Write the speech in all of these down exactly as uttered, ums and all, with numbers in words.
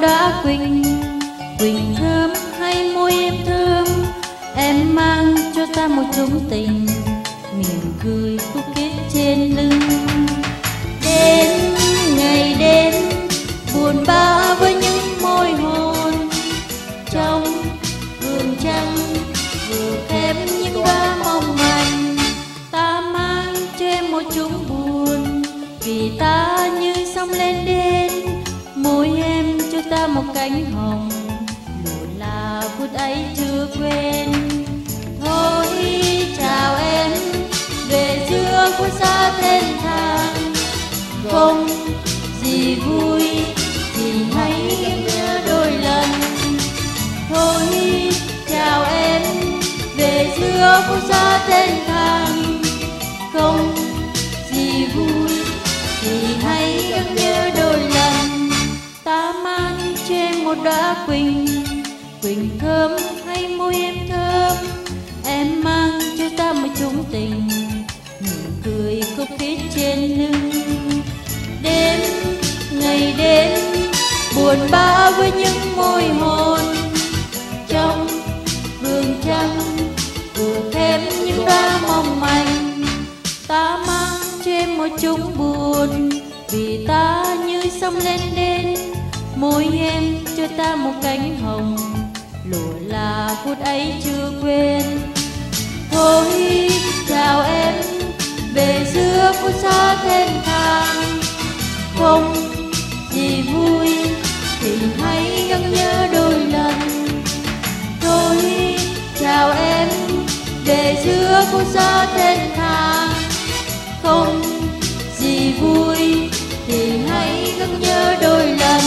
đóa quỳnh, quỳnh thơm hay môi em thơm, em mang cho ta một chốn tình, mỉm cười khúc kết trên lưng. Đến ngày đến buồn bã với những môi hôn, trong vườn trăng vừa khép những đóa mong manh. Ta mang cho em một chốn buồn, vì ta như sóng lên đên, môi em cho ta một cánh hồng, luôn là phút ấy chưa quên. Thôi chào em về giữa phố xa thiên thang, không gì vui thì hãy em nhớ đôi lần. Thôi chào em về giữa phố xa thiên thang, không gì vui thì hãy em nhớ đôi lần. Ta mang cho em một đóa quỳnh, quỳnh thơm hay môi em thơm, em mang cho ta một chốn tình, mỉm cười khúc khít trên lưng. Đến ngày đến buồn bã với những môi hôn, trong vườn trăng vừa khép những đóa mong manh. Ta mang cho em một chốn buồn, vì ta như sóng lên đên, môi em cho ta một cánh hồng, lụa là phút ấy chưa quên. Thôi chào em về giữa phố xa thiên thang, không gì vui thì hãy gắng nhớ đôi lần. Thôi chào em về giữa phố xa thiên thang, không gì vui thì hãy gắng nhớ đôi lần.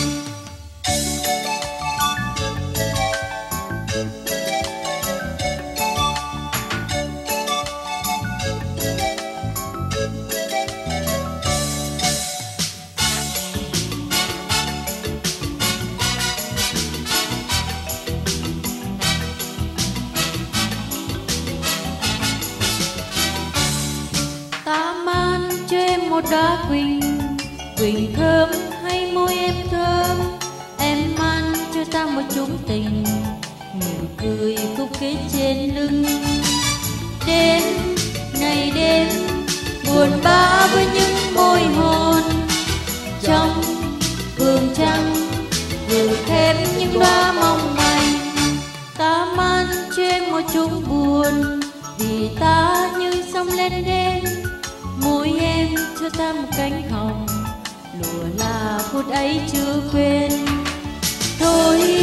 Ta mang cho em một đóa quỳnh, quỳnh thơm hay môi em thơm, em mang cho ta một chốn tình, mỉm cười khúc kết trên lưng. Đến ngày đến buồn bã với những môi hôn, trong vườn trăng vừa khép những đóa mong manh. Ta mang cho em một chốn buồn, vì ta như sóng lên đên, môi em cho ta một cánh hồng, lụa là phút ấy chưa quên. Thôi